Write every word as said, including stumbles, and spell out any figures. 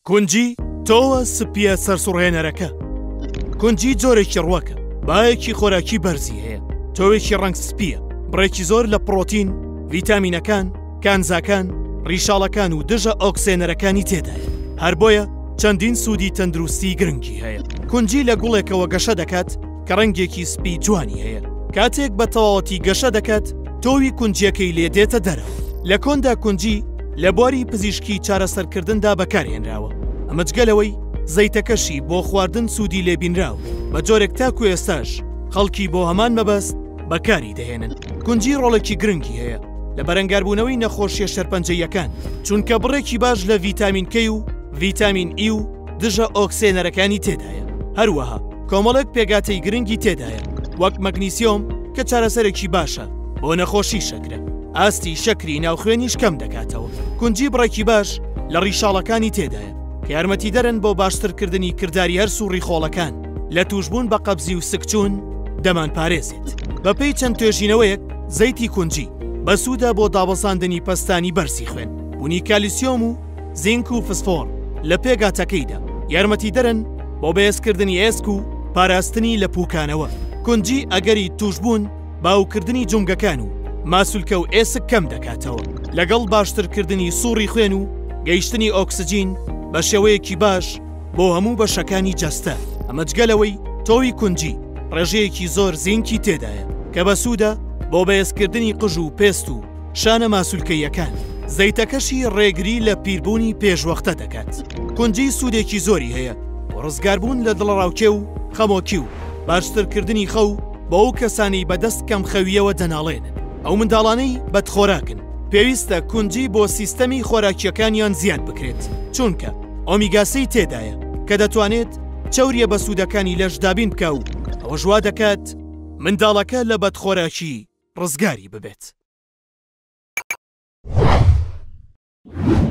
کونجی تۆوە سپیە سەرسوڕهێنەرەکە. کونجی جۆرێکی ڕووەکە، باەکی خۆراکی بەرزی هەیە، تۆوێکی ڕەنگ سپیە، بڕێکی زۆر لە پڕۆتین، ڤیتامینەکان، کانزاکان، ڕیشاڵەکان و دژە ئۆکسێنەرەکانی تێدایە. هەر بۆیە چەندین سوودی تەندروستی گرنگی هەیە. کونجی لە گوڵێکەوە گەشە دەکات کە ڕەنگێکی سپی جوانی هەیە. کاتێک بە تەواوەتی گەشە دەکات، تۆوی کونجیەکەی لێ دێتە دەرەوە. لە کۆندا کونجی لە بواری پزیشکی چارەسەرکردندا بەکارهێنراوە. ئەمە جگەلەوەی زەیتەکەشی بۆ خواردن سوودی لێبینراو بە جۆرێک تاکو ئێستاش خەڵکی بۆ هەمان مەبەست بەکاری دەهێنن. کونجی ڕۆڵێکی گرنگی هەیە لە بەرەنگاربوونەوەی نەخۆشیە شەرپەنجەیەکان، چونکە بڕێکی باش لە ڤیتامین کەی و ڤیتامین ئی و دژە ئۆکسێنەرەکانی تێدایە. هەروەها کۆمەڵێک پێگاتەی گرنگی تێدایە، وەک مەگنیسیۆم کە چارەسەرێکی باشە بۆ نەخۆشی شەکرە. ئاستی شەکری ناوخوێنیش کەم دەکاتەوە. کونجی بڕێکی باش لە ڕیشاڵەکانی تێدایە کە یارمەتی دەرن بۆ باشترکردنی کردداری هەرس و ڕیخۆڵەکان لە توشبوون بە قەبزی و سکچوون دەمان پارێزێت. بەپێی چەند توێژینەوەیەک زەیتی کونجی بەسوودە بۆ دابەساندنی پەستانی بەرزی خوێن، بوونی کالیسیۆم و زینک و فسفۆر لە پێگاتەکەیدا یارمەتی دەرن بۆ بەهێزکردنی ئێسک و پاراستنی لە پوکانەوە. کونجی ئەگەری توشبوون باوکردنی جونگەکان و ماسولکە و ئێسک کەم دەکاتەوە، لەگەڵ باشترکردنی سووڕی خوێن و گەیشتنی ئۆکسجین بە شێوەیەکی باش بۆ هەموو بەشەکانی جەستە. ئەمە جگەلەوەی تۆوی کونجی ڕێژەیەکی زۆر زینکی تێدایە کە بەسوودە بۆ بەهێزکردنی قژ و پێست و شانە ماسولکەیەکان. زەیتەکەشی ڕێگری لە پیربوونی پێشوەختە دەکات. کونجی سوودێکی زۆری هەیە بۆ ڕزگاربوون لە دڵڕاوکێ و خەمۆکی و باشترکردنی خەو بۆ ئەو کەسانی بەدەست کەم خەویەوە دەناڵێنن. ئەو منداڵانەی بەدخۆراکن پێویستە کونجی بۆ سیستەمی خۆراکیەکانیان زیاد بکرێت، چونکە ئۆمیگاسەی تێدایە کە دەتوانێت چەوریە بە سوودەکانی لەشدابین بکە و ئەوە ژوا دەکات منداڵەکە لە بەدخۆراکی ڕزگاری ببێت.